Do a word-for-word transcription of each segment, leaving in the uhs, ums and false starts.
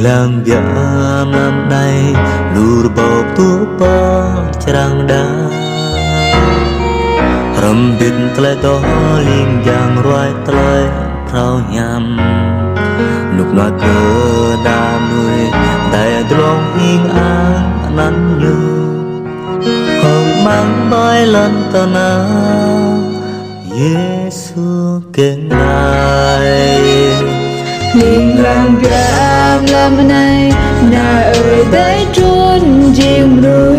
lang bia nam nay lur bọc tu pa trăng đá rầm bịt tle đó ling giang roi tle prao nham nục na cơ đa nuôi đại long hing an nan như hồng mang bay lần ta na Giêsu keng lai Linh lang gam làm này na ơi tới trốn chim núi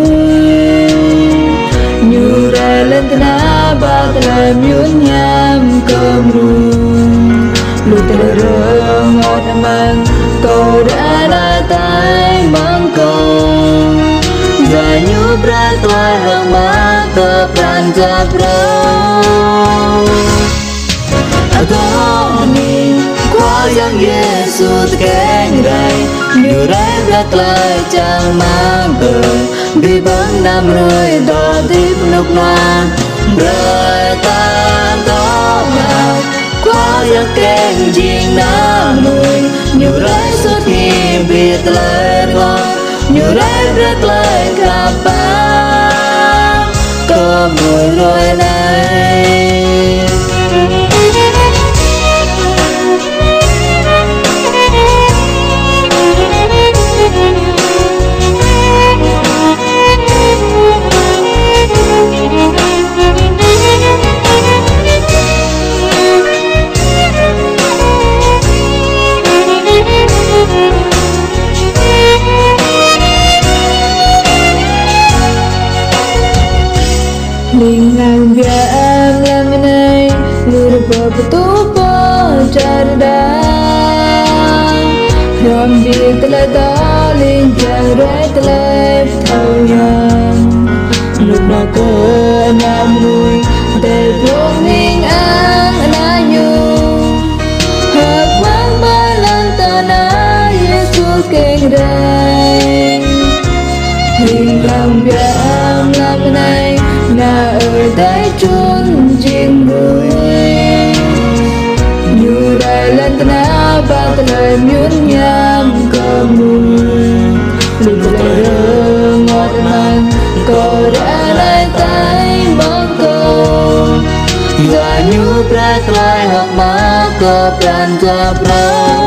như ra lên na ba làm nhún nham cơm ruộng lụt tơ rơ ngọt mang cầu đã đã tay mang cầu giờ như ra toa hương má tơ pran cha pro Adoni qua yang Giêsu keng rai như rai rất lại chẳng mang cờ bị băng nam rơi đỏ tiếp lúc na rơi tan đó mà qua yang keng jing nam nuôi như rai xuất hiện biệt lại ngon như rai rất lại khắp ba có mùi rồi này Linh lang gam làm này lur bọc tu pa charda ram bịt tle đó linh giang roi tle thâu nhang lúc nào cơ nam nuôi để vương ninh an na như hợp mang ba lần ta na Giêsu keng rai Linh lang gam làm này na ở đây trốn chim núi như đại lên na ba lời nhún nham cơm nuôi lụt tơ ngọt mang cầu đã lại tay bóng cầu giờ như ra lại học má có pran cha pro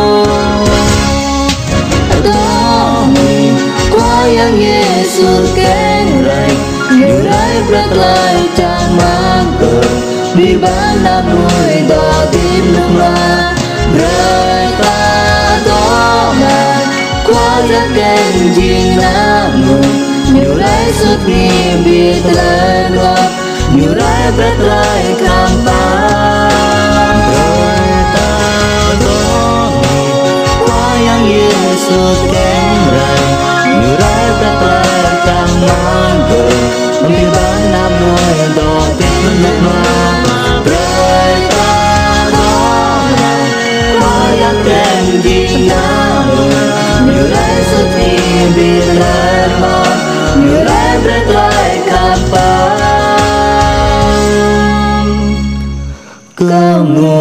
đó mình qua yang Giêsu keng rai như rai rất lại chẳng mang cờ vì bán nam nuôi đỏ tim lúc mà rơi ta đó mà qua giấc kênh jing nam nuôi như rai xuất hiện biệt lên ngọt như rai rất lại khám phá rơi ta đó qua yang Giêsu keng rai như rai rất lại chẳng mang cờ vì bán nam nuôi đỏ tiếp nước hoa rơi ta đó qua yang keng jing nam nuôi như rai xuất hiện biệt lên ngọt như rai rất lại khám phá cơm